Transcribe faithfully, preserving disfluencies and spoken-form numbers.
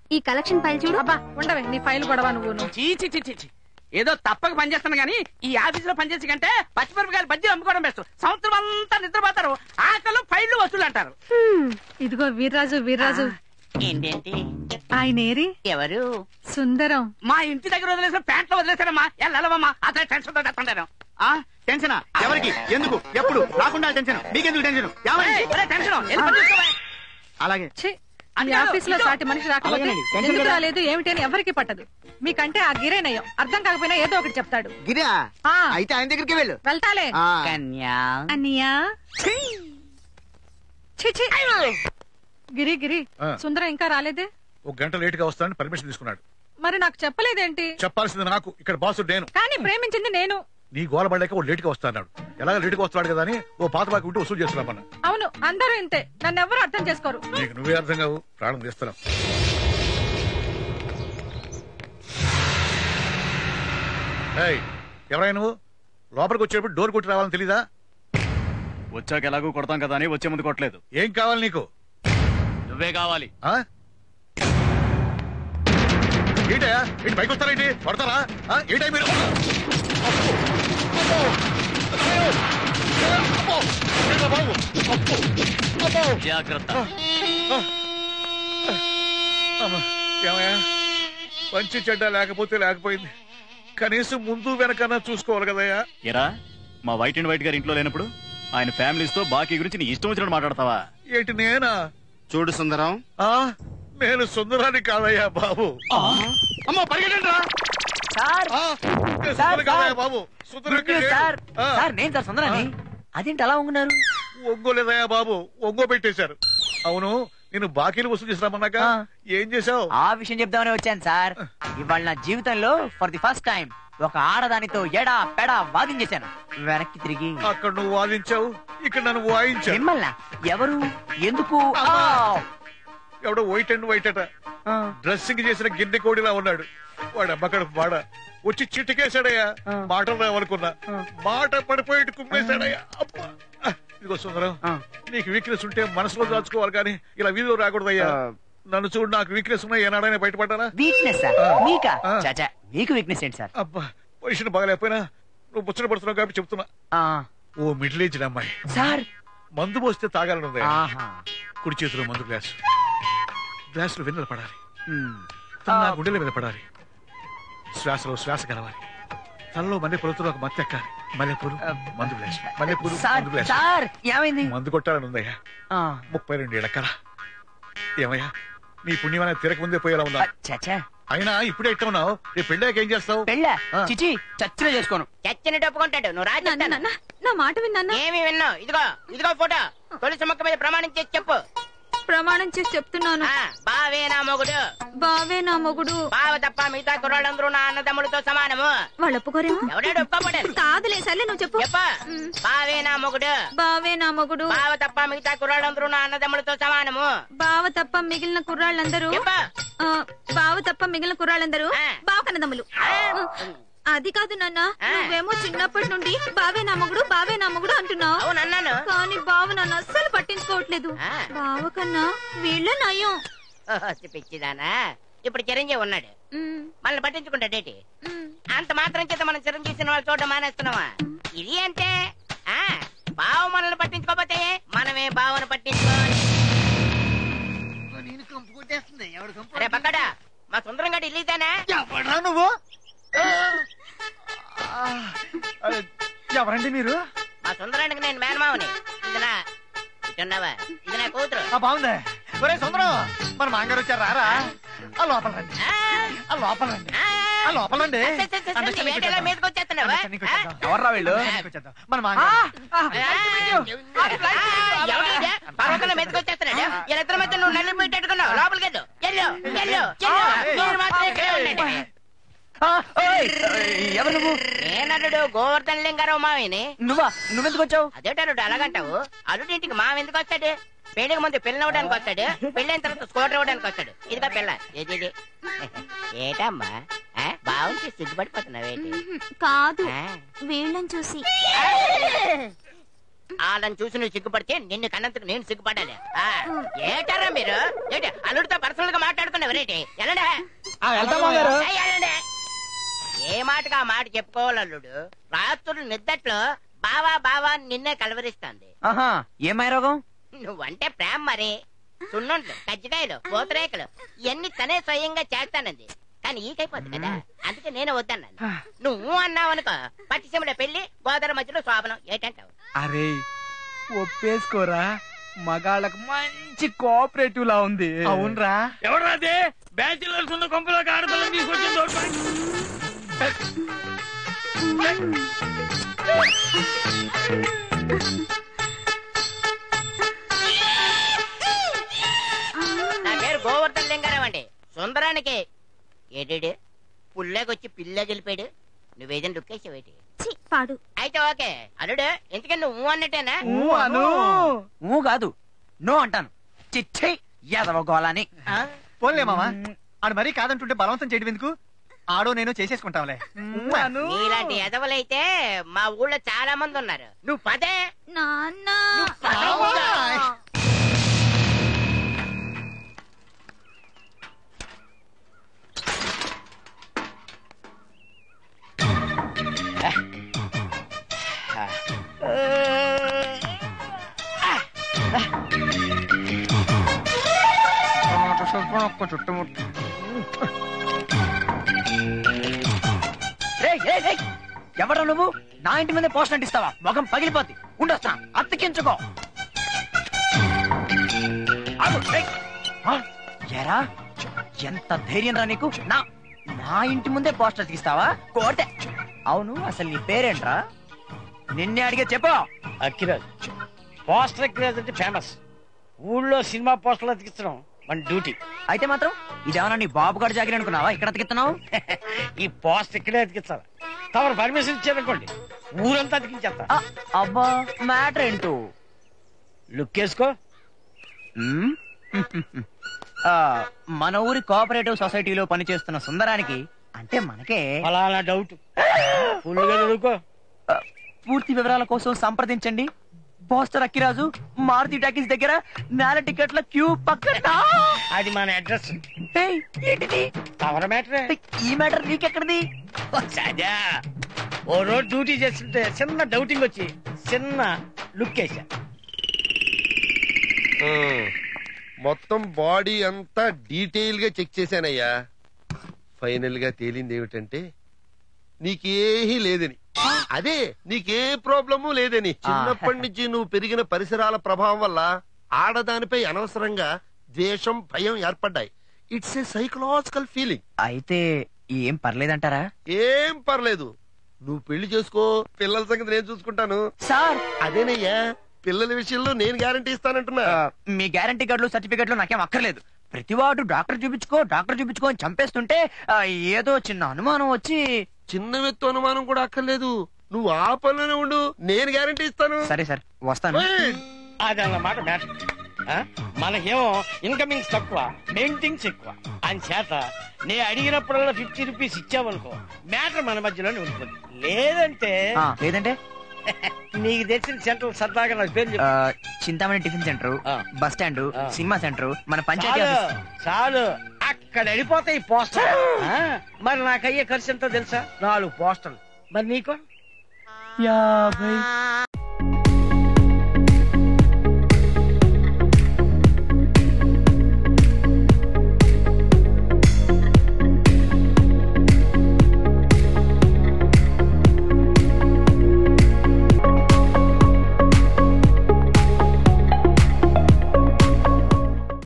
ఈ collection file చూడు. అబ్బా ఉండవే నీ ఫైల్ గొడవ నువ్వు. చీచి చీచి ఏదో తప్పక పనిచేస్తాను గానీ ఈ ఆఫీస్ లో పనిచేసి కంటే పచ్చిమిరపకాయలు బజ్జీలు అమ్ముకోవడం బెస్ట్. సంవత్సరం అంతా నిద్రపోతారు, ఆకలు ఫైళ్లు వసూలు అంటారు. ఇదిగో వీర్రాజు వీర్రాజు. ఏంటేంటి ఆయన ఏరి? ఎవరు? సుందరం. మా ఇంటి దగ్గర వదిలేసిన ప్యాంట్లో వదిలేసారమ్మా. ఎల్లవమ్మా అతను టెన్షన్ తో తెస్తాను. టెన్షనా? ఎవరికి, ఎందుకు, ఎప్పుడు? రాకుండా టెన్షన్. మీకెందుకు టెన్షన్? టెన్షన్ అలాగే ఆఫీస్ లో సాటి మనిషి రాకపోతే ఎందుకు రాలేదు ఏమిటి అని ఎవరికి పట్టదు. మీకంటే ఆ గిరేనయ్యం అర్థం కాకపోయినా ఏదో ఒకటి చెప్తాడు. గిరా అయితే ఆయన దగ్గరికి వెళ్ళు. వెళ్తాలే. కన్యా అన్నయ్యా. గిరి గిరి సుందరం ఇంకా రాలేదే? ఒక గంట లేట్ గా వస్తానని పర్మిషన్ తీసుకున్నాడు. మరి నాకు చెప్పలేదేంటి? చెప్పాల్సింది నాకు, ఇక్కడ బాసు నేను. కానీ ప్రేమించింది నేను. నీ గోల పడలేక ఓ లేట్ గా వస్తాడు. ఎలాగ లేట్ గా వస్తాడు కదా అని ఓ పాత బాకి ఉంటే వసూలు చేస్తున్నామన్న. అవును అందరూ ఇంతే, నన్ను ఎవరు అర్థం చేసుకోరు. నీకు నువ్వే అర్థం కావు, ప్రాణం తీస్తున్నావు. ఎవరైనా నువ్వు లోపలికి వచ్చేటప్పుడు డోర్ కొట్టి రావాలని తెలీదా? వచ్చాక ఎలాగో కొడతాం కదా అని వచ్చే ముందు కొట్టలేదు. ఏం కావాలి నీకు? నువ్వే కావాలి. ఏంటయా ఏంటి పైకి వస్తారేంటి? కొడతారా ఏంటై మీరు? జాగ్రత్త. ఏమయ్యా మంచి చెడ్డ లేకపోతే లేకపోయింది, కనీసం ముందు వెనకన్నా చూసుకోవాలి కదయ్యా. ఎరా మా వైట్ అండ్ వైట్ గారి ఇంట్లో లేనప్పుడు ఆయన ఫ్యామిలీస్ తో బాకీ గురించి నీ ఇష్టం వచ్చినట్టు మాట్లాడతావా? ఏంటి నేనా? చూడు సుందరం, నేను సుందరాన్ని కాదయ్యా బాబు. అమ్మో పరిగెట్టండి రా. బాబు సుందరాన్ని అదేంటి అలా ఉంటున్నారు? ఒంగోలేదయ్యా బాబు, ఒంగో పెట్టేశారు. అవును నేను బాకీలు వసూలు చేసినామన్నాక ఏం చేశావు? ఆ విషయం చెప్దామని వచ్చాను సార్. ఇవాళ నా జీవితంలో ఫర్ ది ఫస్ట్ టైం ఒక ఆడదానితో ఎడా పెడా వాదించేశాను. వెనక్కి తిరిగి అక్కడ నువ్వు వాదించావు, ఇక్కడ నన్ను వాయించావు. మిమ్మల్ని ఎవరు ఎందుకు? ఎవడో వైట్ అండ్ వైట్ అట డ్రెస్సింగ్ చేసిన గిన్నె కోడిలా ఉన్నాడు. వాడు అమ్మకడ వాడ వచ్చి చిట్టుకేశాడయ్యా. మాటలు రావనుకున్నా, మాట పడిపోయి కుమ్మేశాడయ్యా. అబ్బా ఇదిగో సుందరం, నీకు వీక్నెస్ ఉంటే మనసులో దాచుకోవాలి కానీ ఇలా వీధిలో రాకూడదయ్యా. నన్ను చూడు, నాకు వీక్నెస్ ఉన్నా ఏనాడైనా బయటపడ్డానా? వీక్నెస్ మీకు వీక్నెస్ ఏంటి సార్? అబ్బా పొజిషన్ బాగలేకపోయినా నువ్వు ముచ్చట పడుతున్నావు కాబట్టి చెప్తున్నా. ఓ మిడిల్ ఏజ్ అమ్మాయి సార్ మందు పోస్తే తాగాలని ఉంది. కుడి చేతిలో మందు గ్లాసు, గ్లాసులో వెన్నెల పడాలి, నా గుండెల మీద పడాలి, శ్వాసలో శ్వాస కలవాలి, తనలో మల్లె పొలతో ఒక మత్తు ఎక్కాలి. మల్లెపూలు మందు గ్లాసు, మల్లెపూలు మందు గ్లాసు. మందు కొట్టాలని ఉందయ్యా. ముప్పై రెండు ఏళ్ళ కళ. ఏమయ్యా నీ పుణ్యమైన తిరగ ముందే పోయేలా ఉన్నా. అయినా ఇప్పుడే ఇట్లా ఉన్నావు, రేపు పెళ్ళాక ఏం చేస్తావు? పెళ్ళ చిచి చచ్చిన చేసుకోను. చచ్చిన ఒప్పుకుంటాడు. నువ్వు రాజు నా మాట విన్నా? ఏమి విన్నావు? ఇదిగో ఇదిగో ఫోటో. తొలిసి మొక్క మీద ప్రమాణం చేసి చెప్పు. ప్రమాణం చేసి చెప్తున్నాను. బావే నా మొగుడు. బావే నా మొగుడు. బావ తప్ప మిగతా కుర్రాళ్ళందరూ నా అన్నదమ్ములతో సమానము. వాళ్ళు ఒప్పుకోరేమో? ఎవడాడు ఒప్పుకోబడ్డాడు? కాదులే సర్లే నువ్వు చెప్పు. బావే నా మొగుడు. బావే నా మొగుడు. బావ తప్ప మిగతా కుర్రాళ్ళందరూ నా అన్నదమ్ములతో సమానము. బావ తప్ప మిగిలిన కుర్రాళ్ళందరూ బావ తప్ప మిగిలిన కుర్రాళ్ళందరూ బావ కన్నదమ్ములు. అది కాదు నాన్న, నువ్వేమో చిన్నప్పటి నుండి బావే నా మొగుడు బావే నా మొగుడు అంటున్నావు. కానీ బావ నన్ను అస్సలు పట్టించుకోవట్లేదు. బావ కన్నా వీళ్ళ నయం. పిచ్చిదానా, ఇప్పుడు చిరంజీవి ఉన్నాడు, మనల్ని పట్టించుకుంటాడేటి? అంత మాత్రం చేత మనం చిరంజీవి సినిమాలు చూడడం మానేస్తున్నావా? ఇది అంటే బావ మనల్ని పట్టించుకోకపోతే మనమే బావను పట్టించుకోవాలి. అరే పక్కడా, మా సుందరం గడి ఇల్లీదేనా? నువ్వు ఎవరండి మీరు? మా సుందరానికి నేను మేనమావని. ఇదినా ఇటున్నావా? ఇది నా కూతురు. బాగుంది. ఒరే సుందరం, మన మాంగారు వచ్చారు, రారా? ఆ లోపల రండి, ఆ లోపల రండి, ఆ లోపల రండి. మీదకి వచ్చేస్తున్నావా? ఎవర్రా వీళ్ళు? మన మాంగారు పర్వతంలో మీదకి వచ్చేస్తున్నాడు. వీళ్ళిద్దరి మధ్య నువ్వు నల్లి పెట్టేట్టుకున్నావు. లోపలికి వెళ్ళు. ఎల్లో ఎల్లో మీరు మాత్రం ఇక్కడే ఉండండి. ఎవరు నువ్వు? నేనల్లుడు గోవర్ధన్ లింగారావు మావిని. నువ్వా? నువ్వెందుకు వచ్చావు? అదేటల్లుడు అలాగంటావు? అల్లుడింటికి మావి ఎందుకు వస్తాడు? పెళ్లికి ముందు పిల్లలు అవ్వడానికి వస్తాడు, పెళ్ళైన తర్వాత స్కూటర్ ఇవ్వడానికి వస్తాడు. ఇదిగా పిల్ల. ఏది ఏటమ్మా బాగుంది, సిగ్గుపడిపోతున్నావేంటి? కాదు వీళ్ళని చూసి. వాళ్ళని చూసి నువ్వు సిగ్గుపడితే నిన్ను కన్నందుకు నేను సిగ్గుపడాలి. ఏటారా మీరు ఏంటి అల్లుడితో పర్సనల్ గా మాట్లాడుకున్నావు రేటి? ఎలాండే ఏ మాటగా ఆ మాట చెప్పుకోవాలి అల్లుడు. రాత్రులు నిద్దట్లో బావా బావా నిన్నే కలవరిస్తాంది. ఏమై రోగం? నువ్వంటే ప్రేమ మరి. సున్నుంట్లు, కజ్జికాయలు, పూతరేకలు ఇవన్నీ తనే స్వయంగా చేస్తానంది. కానీ ఈకైపోతుంది కదా, అందుకే నేనే వద్దన్నాను. నువ్వు అన్నావు అనుకో పట్టిసీమలో పెళ్లి, గోదావరి మధ్యలో శోభనం. ఏంటంటావు? అరే ఒప్పేసుకోరా, మగాళ్ళకు మంచి కోఆపరేటివ్ లా ఉంది. అవునరా. ఎవరాదే బ్యాచులర్స్ ఉన్న కొంపలోకి ఆడపిల్లని తీసుకొచ్చింది? నా పేరు గోవర్ధన్ లింగారావు అండి. సుందరానికి ఏడేడు పుల్లేకొచ్చి పిల్ల గెలిపాడు. నువ్వేదైనా డుక్కేసావేటి? పాడు. అయితే ఓకే అల్లుడు, ఎందుకని నువ్వు అన్నట్టేనా? ఊ కాదు, నో అంటాను. చిచ్చే యాదవ గోళాని. పోన్లే మామా, ఆడు మరీ కాదంటుంటే బలవంతం చేయడం ఎందుకు? ఆడో నేను చేసేసుకుంటాంలే. నీలాంటి ఎదవలైతే మా ఊళ్ళో చాలా మంది ఉన్నారు. నువ్వు పదే నాన్న. చుట్టుముట్టు ఎవరా నువ్వు? నా ఇంటి మీద పోస్ట్ అంటిస్తావా? మొఖం పగిలిపోద్ది. ఉండొస్తా, అతికించుకో. ఎరా ఎంత ధైర్యం రా నీకు? నా నా ఇంటి ముందే పోస్ట్ అతికిస్తావా? కోటే. అవును, అసలు నీ పేరేంట్రా? నిన్నే అడిగే చెప్పు. అక్కిరాజ్. పోస్టర్ అక్కిరాజ్ అంటే ఫేమస్. ఊళ్ళో సినిమా పోస్టర్లు అతికిస్తున్నాం మన డ్యూటీ. అయితే మాత్రం ఇదేమన్నా నీ బాబు గారు జాగిరి అనుకున్నావా? ఇక్కడ అతికిస్తున్నావు? ఈ పోస్టర్ ఇక్కడే అతికిస్తావా? తమరు పర్మిషన్ ఇచ్చారనుకోండి ఊరంతా అతికించేస్తా. అబ్బా, మ్యాటర్ ఏంటో లుక్ వేసుకో. మన ఊరి కోఆపరేటివ్ సొసైటీలో పనిచేస్తున్న సుందరానికి అంటే మనకే ఫలానా డౌట్. ఫుల్గా చదువుకో. పూర్తి వివరాల కోసం సంప్రదించండి పోస్టర్ అక్కిరాజు, మారుతి టాకీస్ దగ్గర, నేల టికెట్ల క్యూ పక్కన. అది మన అడ్రస్. ఏంటిది? తమర మ్యాటరే. ఈ మ్యాటర్ నీకెక్కడిది? సదా ఓ రోజు డ్యూటీ చేస్తుంటే చిన్న డౌటింగ్ వచ్చి చిన్న లుక్ వేసా. మొత్తం బాడీ అంతా డీటెయిల్ గా చెక్ చేశానయ్యా. ఫైనల్ గా తేలింది ఏమిటంటే నీకేహీ లేదని. అదే నీకే ప్రాబ్లము లేదని. చిన్నప్పటి నుంచి నువ్వు పెరిగిన పరిసరాల ప్రభావం వల్ల ఆడదానిపై అనవసరంగా ద్వేషం, భయం ఏర్పడ్డాయి. It's a psychological feeling. అయితే ఏం పర్లేదంటారా? ఏం పర్లేదు, నువ్వు పెళ్లి చేసుకో, పిల్లల సంగతి నేను చూసుకుంటాను. సార్ అదేనయ్యా, పిల్లల విషయంలో నేను గ్యారంటీ ఇస్తానంటున్నా. మీ గ్యారంటీ కార్డులు, సర్టిఫికెట్లు నాకేం అక్కర్లేదు. ప్రతివాడు డాక్టర్ చూపించుకో డాక్టర్ చూపించుకో అని చంపేస్తుంటే ఏదో చిన్న అనుమానం వచ్చి. చిన్న వ్యక్తి అనుమానం కూడా అక్కర్లేదు, నువ్వు ఆ పనిలోనే ఉండు, నేను గ్యారంటీ ఇస్తాను. సరే సార్, వస్తాను. అదన్నమాట మ్యాటర్. మనకేమో ఇన్కమింగ్స్ తక్కువ, మెయింటింగ్స్ ఎక్కువ. అని చేత నే అడిగినప్పుడల్లా ఫిఫ్టీ రూపీస్ ఇచ్చావనుకో మ్యాటర్ మన మధ్యలోనే ఉంటుంది. లేదంటే లేదంటే నీకు తెలిసిన సెంటర్ సరదాగా నాకు పేరు చెప్పు. Chintamani tiffin centre, bus stand, cinema centre, మన పంచాయతీ. చాలు, అక్కడ వెళ్ళిపోతాయి పోస్టర్. మరి నాకు అయ్యే ఖర్చు ఎంతో తెలుసా? నాలుగు పోస్టర్లు. మరి నీకు యాభై.